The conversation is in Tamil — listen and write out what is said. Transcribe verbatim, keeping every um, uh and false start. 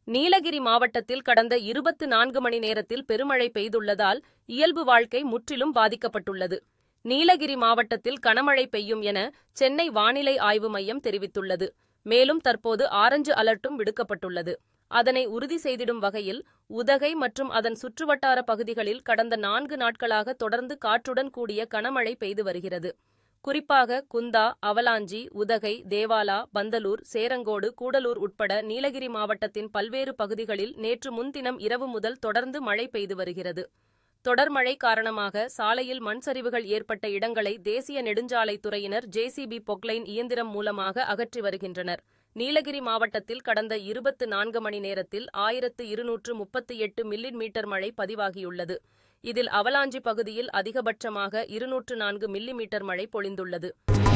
நீலகிரி மாவட்டத்தில் கடந்த இருபத்து நான்கு மணி நேரத்தில் பெருமழை பெய்துள்ளதால் இயல்பு வாழ்க்கை முற்றிலும் பாதிக்கப்பட்டுள்ளது. நீலகிரி மாவட்டத்தில் கனமழை பெய்யும் என சென்னை வானிலை ஆய்வு மையம் தெரிவித்துள்ளது. மேலும் தற்போது ஆரஞ்சு அலர்ட்டும் விடுக்கப்பட்டுள்ளது. அதனை உறுதி செய்திடும் வகையில் உதகை மற்றும் அதன் சுற்றுவட்டார பகுதிகளில் கடந்த நான்கு நாட்களாக தொடர்ந்து காற்றுடன் கூடிய கனமழை பெய்து வருகிறது. குறிப்பாக குந்தா, அவலாஞ்சி, உதகை, தேவாலா, பந்தலூர், சேரங்கோடு, கூடலூர் உட்பட நீலகிரி மாவட்டத்தின் பல்வேறு பகுதிகளில் நேற்று முன்தினம் இரவு முதல் தொடர்ந்து மழை பெய்து வருகிறது. தொடர் மழை காரணமாக சாலையில் மண் சரிவுகள் ஏற்பட்ட இடங்களை தேசிய நெடுஞ்சாலைத்துறையினர் ஜேசிபி பொக்லைன் இயந்திரம் மூலமாக அகற்றி வருகின்றனர். நீலகிரி மாவட்டத்தில் கடந்த இருபத்து நான்கு மணி நேரத்தில் ஆயிரத்து இருநூற்று முப்பத்தி எட்டு மில்லி மீட்டர் மழை பதிவாகியுள்ளது. இதில் அவலாஞ்சி பகுதியில் அதிகபட்சமாக இருநூற்று நான்கு மில்லி மீட்டர் மழை பொழிந்துள்ளது.